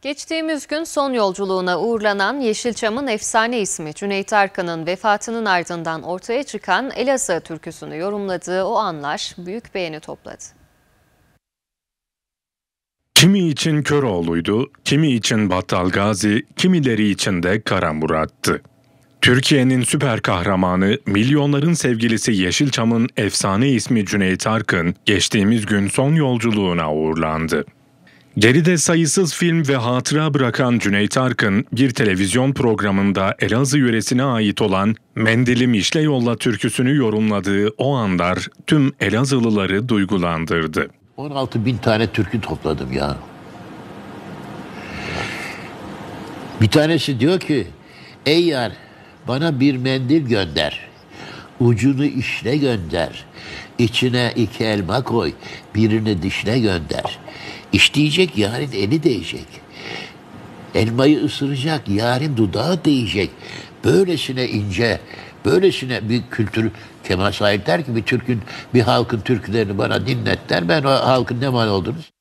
Geçtiğimiz gün son yolculuğuna uğurlanan Yeşilçam'ın efsane ismi Cüneyt Arkın'ın vefatının ardından ortaya çıkan Elazığ türküsünü yorumladığı o anlar büyük beğeni topladı. Kimi için Köroğlu'ydu, kimi için Battal Gazi, kimileri için de Kara Murat'tı. Türkiye'nin süper kahramanı, milyonların sevgilisi Yeşilçam'ın efsane ismi Cüneyt Arkın, geçtiğimiz gün son yolculuğuna uğurlandı. Geride sayısız film ve hatıra bırakan Cüneyt Arkın, bir televizyon programında Elazığ yöresine ait olan Mendilim İşle Yolla türküsünü yorumladığı o anlar tüm Elazığlıları duygulandırdı. 16.000 tane türkü topladım ya. Bir tanesi diyor ki, ey yar bana bir mendil gönder, ucunu işle gönder, içine 2 elma koy, birini dişle gönder. İşleyecek yarın eli değecek. Elmayı ısıracak yarın dudağı değecek. Böylesine ince, böylesine bir kültür. Kemal Sahip der ki bir halkın türkülerini bana dinlet der. Ben o halkın ne mal oldunuz?